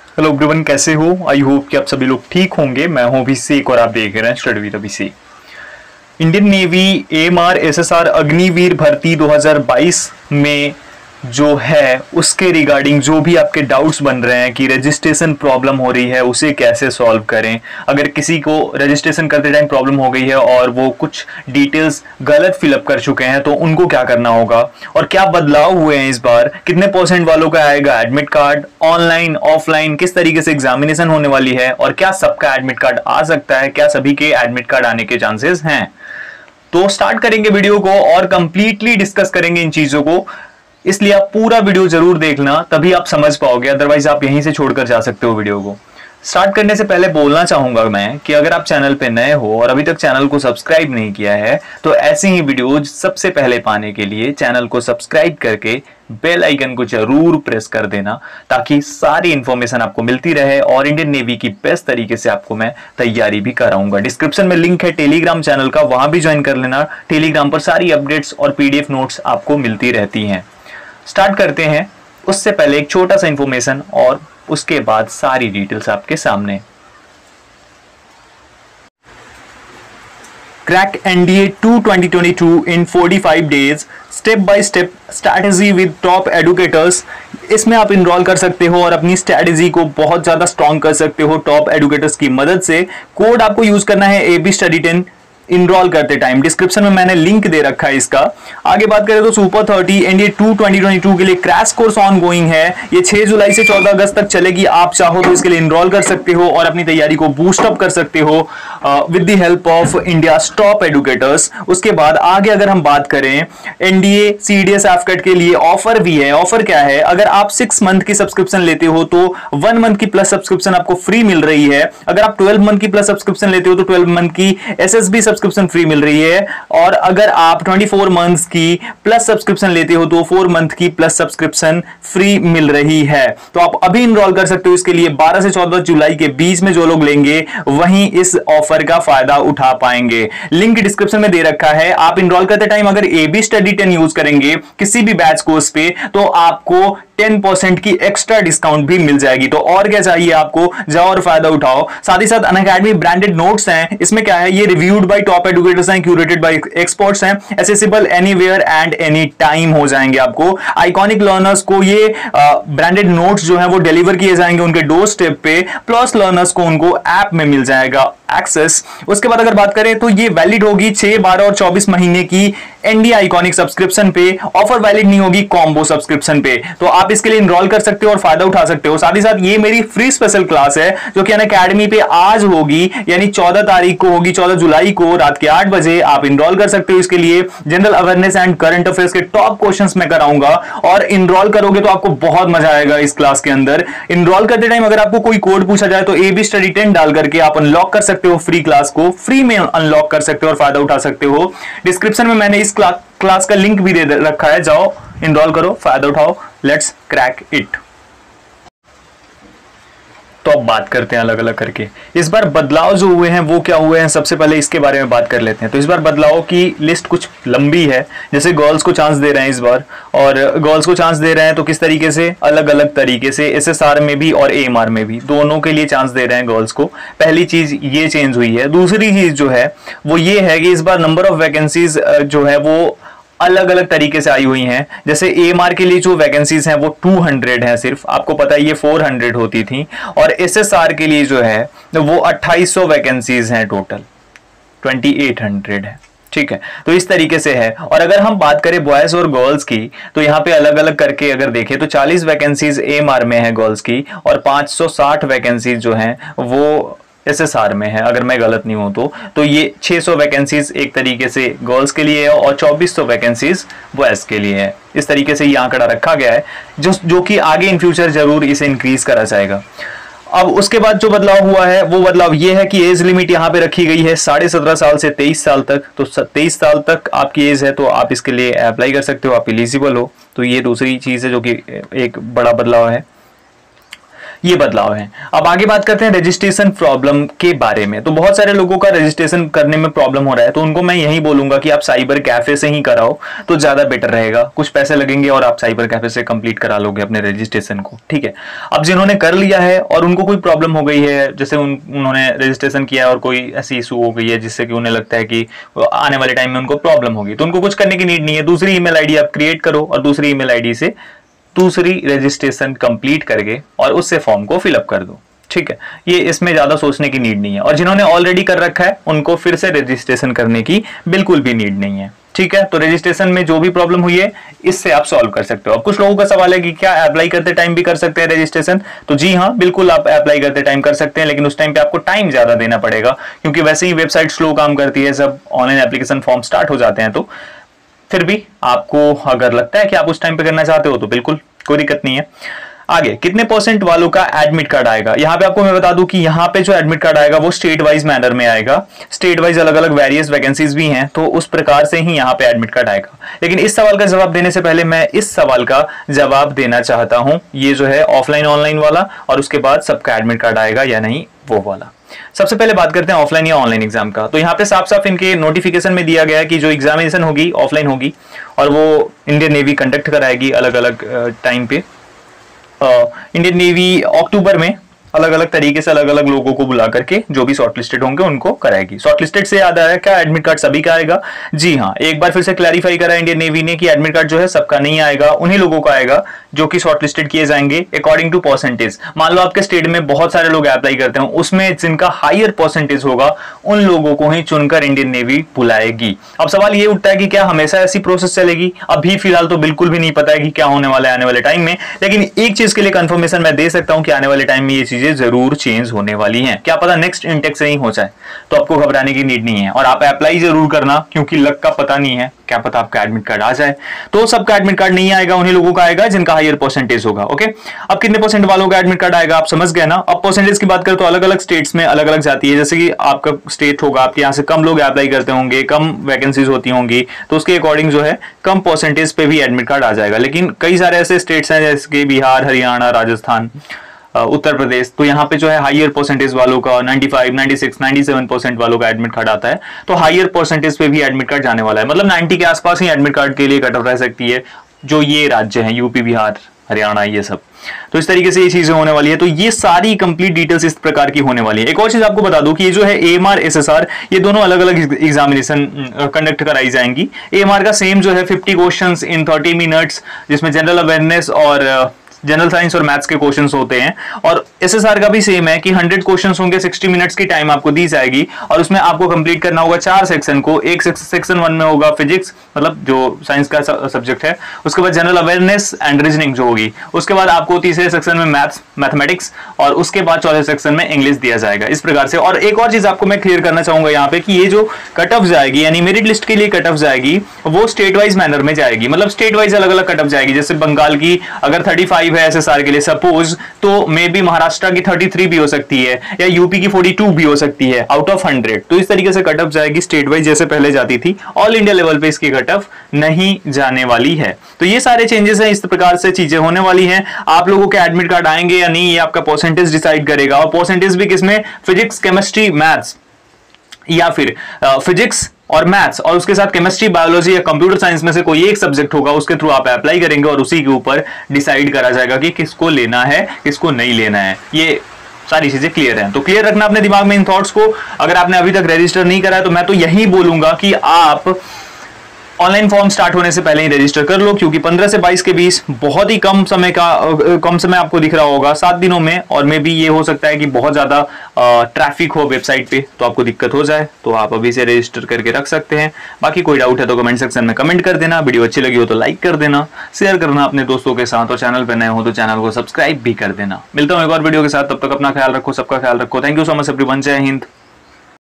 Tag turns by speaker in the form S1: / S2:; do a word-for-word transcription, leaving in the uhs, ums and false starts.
S1: Hello everyone, कैसे हो? I hope कि आप सभी लोग ठीक होंगे। मैं हूं अभिषेक और आप देख रहे हैं study with Abhishek. Indian navy AMR SSR Agniveer भर्ती दो हज़ार बाईस में जो है उसके रिगार्डिंग जो भी आपके डाउट्स बन रहे हैं कि रजिस्ट्रेशन प्रॉब्लम हो रही है उसे कैसे सॉल्व करें, अगर किसी को रजिस्ट्रेशन करते टाइम प्रॉब्लम हो गई है और वो कुछ डिटेल्स गलत फिलअप कर चुके हैं तो उनको क्या करना होगा और क्या बदलाव हुए हैं इस बार, कितने परसेंट वालों का आएगा एडमिट कार्ड, ऑनलाइन ऑफलाइन किस तरीके से एग्जामिनेशन होने वाली है और क्या सबका एडमिट कार्ड आ सकता है, क्या सभी के एडमिट कार्ड आने के चांसेस हैं। तो स्टार्ट करेंगे वीडियो को और कंप्लीटली डिस्कस करेंगे इन चीजों को, इसलिए आप पूरा वीडियो जरूर देखना, तभी आप समझ पाओगे, अदरवाइज आप यहीं से छोड़कर जा सकते हो वीडियो को। स्टार्ट करने से पहले बोलना चाहूंगा मैं कि अगर आप चैनल पे नए हो और अभी तक चैनल को सब्सक्राइब नहीं किया है तो ऐसे ही वीडियोज सबसे पहले पाने के लिए चैनल को सब्सक्राइब करके बेल आइकन को जरूर प्रेस कर देना, ताकि सारी इंफॉर्मेशन आपको मिलती रहे और इंडियन नेवी की बेस्ट तरीके से आपको मैं तैयारी भी कराऊंगा। डिस्क्रिप्शन में लिंक है टेलीग्राम चैनल का, वहां भी ज्वाइन कर लेना। टेलीग्राम पर सारी अपडेट्स और पीडीएफ नोट्स आपको मिलती रहती हैं। स्टार्ट करते हैं, उससे पहले एक छोटा सा इंफॉर्मेशन और उसके बाद सारी डिटेल्स आपके सामने। Crack NDA two twenty twenty two in पैंतालीस days, step by step strategy with top educators. इसमें आप इनरोल कर सकते हो और अपनी स्ट्रैटेजी को बहुत ज्यादा स्ट्रॉन्ग कर सकते हो टॉप एडुकेटर्स की मदद से। कोड आपको यूज करना है एबी स्टडी टेन इनरोल करते टाइम, डिस्क्रिप्शन में मैंने लिंक दे रखा है इसका। आगे बात करें तो super thirty NDA two twenty twenty two के लिए क्रैश कोर्स ऑन गोइंग है। ये छह जुलाई से चौदह अगस्त तक चलेगी। आप चाहो तो इसके लिए इनरोल कर सकते हो और अपनी तैयारी को बूस्ट अप कर सकते हो with the help of India top educators. उसके बाद आगे अगर हम बात करें एनडीए सीडीएस एफकेट के लिए ऑफर भी है। ऑफर क्या है? अगर आप सिक्स मंथ की सब्सक्रिप्शन लेते हो तो वन मंथ की प्लस सब्सक्रिप्शन आपको फ्री मिल रही है। अगर आप ट्वेल्व मंथ की प्लस सब्सक्रिप्शन लेते हो तो ट्वेल्व मंथ की एसएसबी सब्सक्रिप्शन फ्री मिल रही है। और अगर आप चौबीस मंथ्स की प्लस सब्सक्रिप्शन लेते हो तो फोर मंथ की प्लस सब्सक्रिप्शन फ्री मिल रही है। तो आप अभी इनरोल कर सकते हो इसके लिए। बारह से चौदह जुलाई के बीच में जो लोग लेंगे वहीं इस ऑफर का फायदा उठा पाएंगे। लिंक डिस्क्रिप्शन में दे रखा है। आप इनरोल करते टाइम अगर एबी स्टडी टेन यूज करेंगे किसी भी बैच कोर्स पे तो आपको टेन परसेंट की एक्स्ट्रा डिस्काउंट भी मिल जाएगी। तो और क्या चाहिए आपको, जाओ और फायदा उठाओ। साथ ही साथ अनअकैडमी ब्रांडेड नोट्स हैं। इसमें क्या है, ये रिव्यूड बाय टॉप एडुकेटर्स हैं, क्यूरेटेड बाय एक्सपर्ट्स हैं, accessible anywhere and any time हो जाएंगे आपको। आइकॉनिक लर्नर्स को ये ब्रांडेड नोट्स जो है वो डिलीवर किए जाएंगे उनके डोर स्टेप पे, प्लस लर्नर्स को उनको ऐप में मिल जाएगा एक्सेस। उसके बाद अगर बात करें तो ये वैलिड होगी छह, बारह और चौबीस महीने की एनडी आइकॉनिक सब्सक्रिप्शन पे। ऑफर वैलिड नहीं होगी कॉम्बो सब्सक्रिप्शन पे। तो आप इसके लिए इनरोल कर सकते हो और फायदा उठा सकते हो। साथ ही साथ ये मेरी फ्री स्पेशल क्लास है जो कि अनअकैडमी पे आज होगी, यानी चौदह तारीख को होगी, चौदह जुलाई को रात के आठ बजे। आप इनरोल कर सकते हो इसके लिए। General awareness and current affairs के टॉप क्वेश्चंस मैं कराऊंगा और इनरोल करोगे तो आपको बहुत मजा आएगा इस क्लास के अंदर। इनरोल करते टाइम अगर आपको कोई कोड पूछा जाए तो एबी स्टडी टेन डाल करके आप अनलॉक कर सकते हो फ्री क्लास को, फ्री में अनलॉक कर सकते हो और फायदा उठा सकते हो। डिस्क्रिप्शन में मैंने इस क्ला, क्लास का लिंक भी दे रखा है, जाओ इनरोल करो, फायदा उठाओ। Let's crack it. तो अब बात करते हैं अलग अलग करके। इस बार बदलाव जो हुए हैं वो क्या हुए हैं, सबसे पहले इसके बारे में बात कर लेते हैं। तो इस बार बदलाव की लिस्ट कुछ लंबी है। जैसे गर्ल्स को चांस दे रहे हैं इस बार, और गर्ल्स को चांस दे रहे हैं तो किस तरीके से, अलग अलग तरीके से, एसएसआर में भी और एएमआर में भी, दोनों के लिए चांस दे रहे हैं गर्ल्स को। पहली चीज ये चेंज हुई है। दूसरी चीज जो है वो ये है कि इस बार नंबर ऑफ वैकेंसीज जो है वो अलग अलग तरीके से आई हुई हैं। जैसे एएमआर के लिए जो वैकेंसीज हैं वो दो सौ हैं सिर्फ, आपको पता है ये चार सौ होती थी। और एसएसआर के लिए जो है वो अट्ठाईस सौ वैकेंसीज हैं टोटल, अट्ठाईस सौ है। ठीक है, तो इस तरीके से है। और अगर हम बात करें बॉयज और गर्ल्स की तो यहाँ पे अलग अलग करके अगर देखें तो चालीस वैकेंसीज एएमआर में है गर्ल्स की और पाँच सौ साठ वैकेंसीज जो हैं वो एसएसआर में है, अगर मैं गलत नहीं हूं तो। तो ये छह सौ वैकेंसीज एक तरीके से गर्ल्स के लिए है और चौबीस सौ वैकेंसीज बॉयज के लिए है। इस तरीके से ये आंकड़ा रखा गया है, जो जो कि आगे इन फ्यूचर जरूर इसे इंक्रीज करा जाएगा। अब उसके बाद जो बदलाव हुआ है वो बदलाव ये है कि एज लिमिट यहाँ पे रखी गई है साढ़े सत्रह साल से तेईस साल तक। तो तेईस साल तक आपकी एज है तो आप इसके लिए अप्लाई कर सकते हो, आप एलिजिबल हो। तो ये दूसरी चीज है जो कि एक बड़ा बदलाव है। ये बदलाव है। अब आगे बात करते हैं रजिस्ट्रेशन प्रॉब्लम के बारे में। तो बहुत सारे लोगों का रजिस्ट्रेशन करने में प्रॉब्लम हो रहा है, तो उनको मैं यही बोलूंगा कि आप साइबर कैफे से ही कराओ तो ज्यादा बेटर रहेगा। कुछ पैसे लगेंगे और आप साइबर कैफे से कंप्लीट करा लोगे अपने रजिस्ट्रेशन को, ठीक है। अब जिन्होंने कर लिया है और उनको कोई प्रॉब्लम हो गई है, जैसे उन, उन्होंने रजिस्ट्रेशन किया और कोई ऐसी इशू हो गई है जिससे कि उन्हें लगता है कि आने वाले टाइम में उनको प्रॉब्लम होगी, तो उनको कुछ करने की नीड नहीं है। दूसरी ईमेल आईडी आप क्रिएट करो और दूसरी ईमेल आईडी से दूसरी रजिस्ट्रेशन कंप्लीट करके और उससे फॉर्म को फिलअप कर दो, ठीक है। ये इसमें ज्यादा सोचने की नीड नहीं है। और जिन्होंने ऑलरेडी कर रखा है उनको फिर से रजिस्ट्रेशन करने की बिल्कुल भी नीड नहीं है, ठीक है। तो रजिस्ट्रेशन में जो भी प्रॉब्लम हुई है इससे आप सॉल्व कर सकते हो। अब कुछ लोगों का सवाल है कि क्या अप्लाई करते टाइम भी कर सकते हैं रजिस्ट्रेशन? तो जी हाँ, बिल्कुल आप अप्लाई करते टाइम कर सकते हैं, लेकिन उस टाइम पे आपको टाइम ज्यादा देना पड़ेगा, क्योंकि वैसे ही वेबसाइट स्लो काम करती है, सब ऑनलाइन एप्लीकेशन फॉर्म स्टार्ट हो जाते हैं। तो फिर भी आपको अगर लगता है कि आप उस टाइम पे करना चाहते हो तो बिल्कुल कोई दिक्कत नहीं है। आगे कितने परसेंट वालों का एडमिट कार्ड आएगा, यहाँ पे आपको मैं बता दूं कि यहाँ पे जो एडमिट कार्ड आएगा वो स्टेट वाइज मैनर में आएगा। स्टेट वाइज अलग अलग वेरियस वैकेंसीज भी हैं, तो उस प्रकार से ही यहाँ पे एडमिट कार्ड आएगा। लेकिन इस सवाल का जवाब देने से पहले मैं इस सवाल का जवाब देना चाहता हूं, ये जो है ऑफलाइन ऑनलाइन वाला, और उसके बाद सबका एडमिट कार्ड आएगा या नहीं वो वाला। सबसे पहले बात करते हैं ऑफलाइन या ऑनलाइन एग्जाम का। तो यहाँ पे साफ साफ इनके नोटिफिकेशन में दिया गया है कि जो एग्जामिनेशन होगी ऑफलाइन होगी और वो इंडियन नेवी कंडक्ट कराएगी अलग अलग टाइम पे। इंडियन नेवी अक्टूबर में अलग अलग तरीके से अलग अलग लोगों को बुला करके जो भी शॉर्टलिस्टेड होंगे उनको कराएगी। शॉर्टलिस्टेड से याद आया, क्या एडमिट कार्ड सभी का आएगा? जी हाँ, एक बार फिर से क्लैरिफाई करा इंडियन नेवी ने कि एडमिट कार्ड जो है सबका नहीं आएगा, उन्हीं लोगों का आएगा जो कि शॉर्टलिस्टेड किए जाएंगे अकॉर्डिंग टू परसेंटेज। मान लो आपके स्टेट में बहुत सारे लोग अप्लाई करते हैं, उसमें जिनका हायर परसेंटेज होगा उन लोगों को ही चुनकर इंडियन नेवी बुलाएगी। अब सवाल ये उठता है कि क्या हमेशा ऐसी प्रोसेस चलेगी? अभी फिलहाल तो बिल्कुल भी नहीं पता है कि क्या होने वाला है आने वाले टाइम में, लेकिन एक चीज के लिए कंफर्मेशन मैं दे सकता हूं कि आने वाले टाइम में ये चीजें जरूर चेंज होने वाली हैं। क्या पता नेक्स्ट इंटेक से ही हो जाए, तो आपको घबराने की नीड नहीं है। और आप अप्लाई जरूर करना, क्योंकि लक का पता नहीं है, क्या पता आपका एडमिट कार्ड आ जाए। तो सबका एडमिट कार्ड नहीं आएगा, उन्हीं लोगों का आएगा जिनका हायर परसेंटेज होगा। ओके, अब कितने परसेंट वालों का एडमिट कार्ड आएगा आप समझ गए ना। अब परसेंटेज की बात करें तो अलग अलग स्टेट्स में अलग अलग जाती है। जैसे कि आपका स्टेट होगा, आपके यहाँ से कम लोग अप्लाई करते होंगे, कम वैकेंसीज होती होंगी, तो उसके अकॉर्डिंग जो है कम परसेंटेज पे भी एडमिट कार्ड आ जाएगा। लेकिन कई सारे ऐसे स्टेट्स हैं जैसे कि बिहार, हरियाणा, राजस्थान, उत्तर प्रदेश, तो यहाँ पे जो है हायर परसेंटेज वालों का पचानवे, छियानवे, सत्तानवे परसेंट वालों का एडमिट कार्ड आता है। तो हायर परसेंटेज पे भी एडमिट कार्ड जाने वाला है, मतलब नब्बे के आसपास ही एडमिट कार्ड के लिए कट ऑफ रह सकती है जो ये राज्य हैं, यूपी, बिहार, हरियाणा, ये सब। तो इस तरीके से ये चीजें होने वाली है। तो ये सारी कंप्लीट डिटेल्स इस प्रकार की होने वाली है। एक और चीज आपको बता दूं कि ये जो है एएमआर, एसएसआर, ये दोनों अलग अलग एग्जामिनेशन कंडक्ट कराई जाएंगी। एएमआर का सेम जो है पचास क्वेश्चंस इन तीस मिनट्स, जिसमें जनरल अवेयरनेस और जनरल साइंस और मैथ्स के क्वेश्चंस होते हैं। और एसएसआर का भी सेम है कि सौ क्वेश्चंस होंगे, साठ मिनट्स की टाइम आपको दी जाएगी और उसमें आपको कंप्लीट करना होगा चार सेक्शन को। एक सेक्शन वन में होगा फिजिक्स, मतलब जो साइंस का सब्जेक्ट है, उसके बाद जनरल अवेयरनेस एंड रीजनिंग जो होगी, उसके बाद आपको तीसरे सेक्शन में मैथ्स, मैथमेटिक्स, और उसके बाद चौथे सेक्शन में इंग्लिश दिया जाएगा, इस प्रकार से। और एक और चीज आपको मैं क्लियर करना चाहूंगा यहाँ पे कि ये जो कट ऑफ जाएगी, यानी मेरिट लिस्ट के लिए कट ऑफ जाएगी, वो स्टेट वाइज मैनर में जाएगी। मतलब स्टेट वाइज अलग अलग कट ऑफ जाएगी। जैसे बंगाल की अगर पैंतीस है एसएसआर के लिए सपोज, तो मे बी महाराष्ट्र की तैंतीस भी हो सकती है या यूपी की बयालीस भी हो सकती है आउट ऑफ हंड्रेड। तो इस तरीके से कट ऑफ जाएगी स्टेट वाइज, जैसे पहले जाती थी। ऑल इंडिया लेवल पे इसकी कट ऑफ नहीं जाने वाली है। तो ये सारे चेंजेस हैं, इस प्रकार से चीजें होने वाली हैं। आप लोगों के एडमिट कार्ड आएंगे या नहीं, ये आपका परसेंटेज डिसाइड करेगा। और परसेंटेज भी किसमें? फिजिक्स, केमिस्ट्री, मैथ्स, या फिर फिजिक्स और मैथ्स और उसके साथ केमिस्ट्री, बायोलॉजी या कंप्यूटर साइंस में से कोई एक सब्जेक्ट होगा, उसके थ्रू आप अप्लाई करेंगे और उसी के ऊपर डिसाइड करा जाएगा कि किसको लेना है, किसको नहीं लेना है। ये सारी चीजें क्लियर हैं। तो क्लियर रखना अपने दिमाग में इन थॉट्स को। अगर आपने अभी तक रजिस्टर नहीं करा है तो मैं तो यही बोलूंगा कि आप ऑनलाइन फॉर्म स्टार्ट होने से पहले ही रजिस्टर कर लो, क्योंकि पंद्रह से बाईस के बीच बहुत ही कम समय का कम समय आपको दिख रहा होगा, सात दिनों में। और मे भी ये हो सकता है कि बहुत ज्यादा ट्रैफिक हो वेबसाइट पे, तो आपको दिक्कत हो जाए। तो आप अभी से रजिस्टर करके रख सकते हैं। बाकी कोई डाउट है तो कमेंट सेक्शन में कमेंट कर देना। वीडियो अच्छी लगी हो तो लाइक कर देना, शेयर करना अपने दोस्तों के साथ, और चैनल पर नए हो तो चैनल को सब्सक्राइब भी कर देना। मिलता हूं एक और वीडियो के साथ, तब तक अपना ख्याल रखो, सबका ख्याल रखो। Thank you so much everyone. जय हिंद।